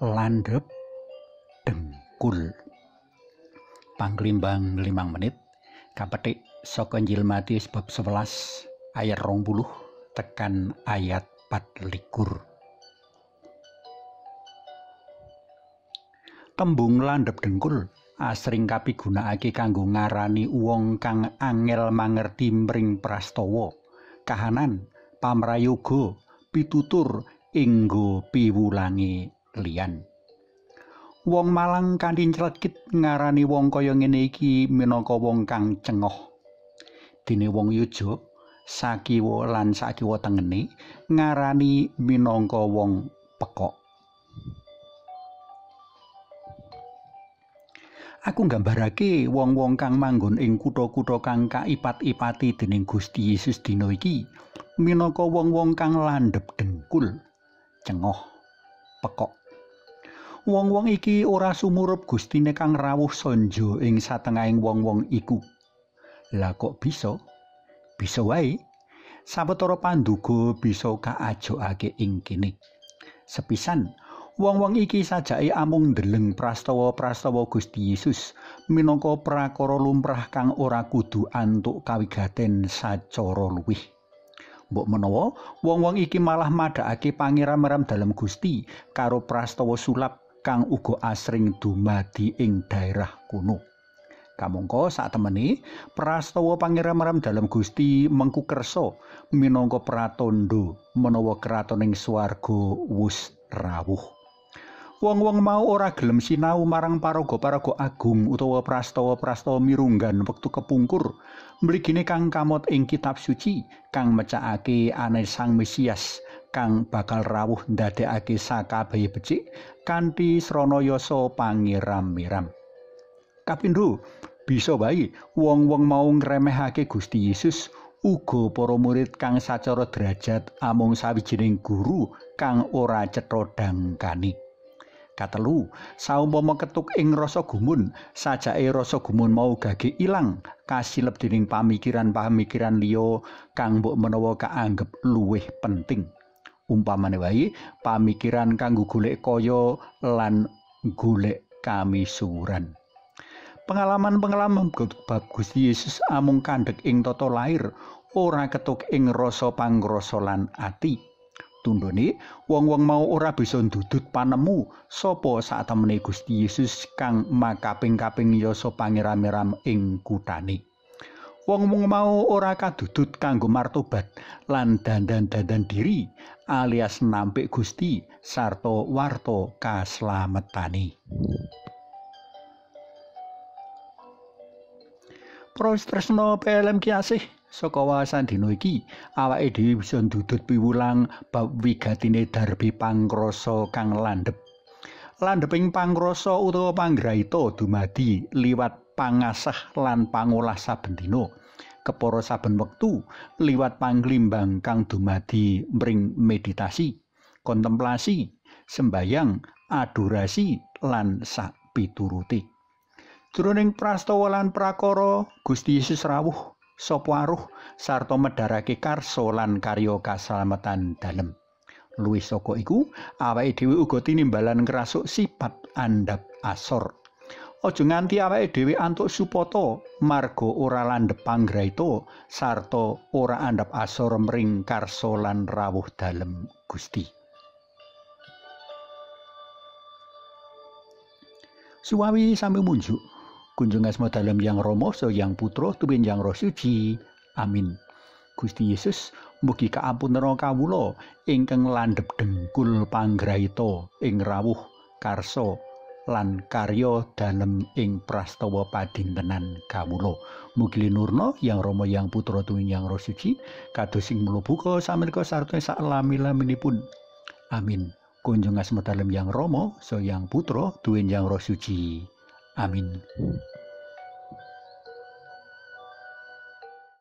landhep dengkul. Pangklimbang 5 menit kapetik saka Injil Matius bab 11 ayat 20 tekan ayat 24. Tembung landhep dengkul asring kapigunakake kanggo ngarani wong kang angel mangerti mring prastawa, kahanan, pamrayoga, pitutur enggo piwulange liyan. Wong malang kanthi clekit ngarani wong kaya ngene iki minangka wong kang cengoh. Dene wong yoja sakiwa lan sakiwa tengene ngarani minangka wong pekok. Aku nggambarake wong-wong kang manggon ing kutha-kutha kang kaipat-ipati dening Gusti Yesus dina iki minangka wong-wong kang landhep dengkul, cengoh, pekok. Wong-wong iki ora sumurup Gustine kang rawuh sanja ing satengahing wong-wong iku. Lah kok bisa? Bisa wae. Sawetara panduga bisa kaajokake ing kene. Sepisan wong-wong iki sajake amung ndeleng prastawa-prastawa Gusti Yesus minangka prakara lumrah kang ora kudu antuk kawigaten sacara luwih. Mbok menawa wong-wong iki malah madhakake pangeram-eram dalem Gusti karo prastawa sulap kang uga asring dumadi ing daerah kuno. Kamangka satemene prastawa pangeram-eram dalem Gusti mengku kersa minangka pratandha menawa kratoning swarga wus rawuh. Wong-wong mau ora gelem sinau marang paraga-paraga agung utawa prastawa-prastawa mirunggan wektu kepungkur mligine kang kamot ing kitab suci kang mecakake ana Sang Mesias kang bakal rawuh ndadekake sakabehe becik kanthi sranayasa pangeram-eram. Kapindho, bisa wae wong-wong mau ngremehake Gusti Yesus uga para murid kang sacara derajat amung sawijining guru kang ora cetha dangkane. Katelu, saumpama ketuk ing rasa gumun, sajake rasa gumun mau gage ilang kasilep dening pamikiran-pamikiran liya kang mbok menawa kaanggep luwih penting. Umpamane wae pamikiran kanggo golek kaya lan golek kamisuwuran. Pengalaman-pengalaman bab Gusti Yesus amung kandhek ing tata lair, ora ketuk ing rasa pangrasa lan ati. Tundhone wong-wong mau ora bisa ndudut panemu sapa satemene Gusti Yesus kang makaping-kaping yasa pangeram-eram ing kutane. Wong-wong mau ora kadudut kanggo martobat lan dandan-dandan diri alias nampik Gusti sarta warta kaslametane. Pros tresno PLM kiasih saka wawasan dina iki awake dhewe bisa ndudut piwulang bab wigatine darbe pangrasa kang landhep. Landheping pangrasa utawa panggraita dumadi liwat pangasah lan pangolah saben dina. Kepara saben wektu liwat pangklimbang kang dumadi mring meditasi, kontemplasi, sembayang, adorasi lan sapiturute. Jroning prastawa lan prakara Gusti Yesus rawuh sapa aruh sarta medharake karsa lan karya kaslametan dalem. Luwih saka iku, awake dhewe uga tinimbalan ngrasuk sipat andhap asor. Aja nganti awake dhewe antuk supata marga ora landhep panggraita sarta ora andhap asor mring karsa lan rawuh dalem Gusti. Suwawi sami munjuk kunjung asma dalem Yang Rama so Yang Putra tuwin Yang Roh Suci. Amin. Gusti Yesus mugi kaapunten kawula ingkang landhep dengkul panggraita ing rawuh karsa lan karya dalem ing prastawa padintenan kawula. Mugi linurna Yang Rama Yang Putra tuwin Yang Roh Suci kados sing mlebu samenika sarta saklami-laminipun. Amin. Kunjung asma dalem Yang Rama so Yang Putra tuwin Yang Roh Suci. Amin.